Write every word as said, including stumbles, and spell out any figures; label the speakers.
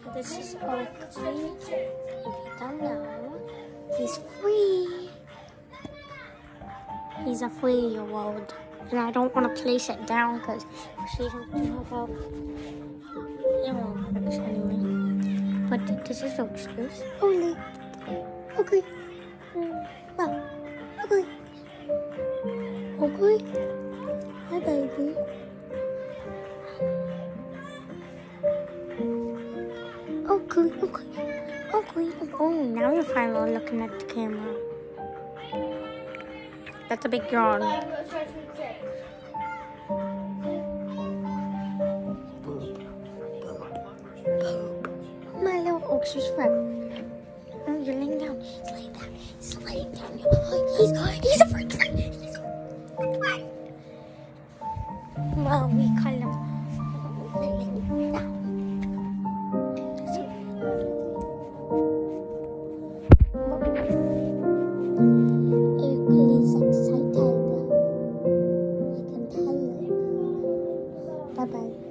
Speaker 1: This is Oakley. If you don't know, he's free. He's a three-year-old. And I don't want to place it down because she's not about. It won't fix anyway. But this is Oakley's. Oakley. Oakley. Well, Oakley. Oakley. Hi, baby. Oakley, Oakley, Oakley. Oh, now you're finally looking at the camera. That's a big yawn. My little Oakley's friend. Oh, you're laying down. He's laying down. He's laying down. Oh, he's, he's a freak friend. He's a freak friend. Well, we call him laying down. Bye-bye.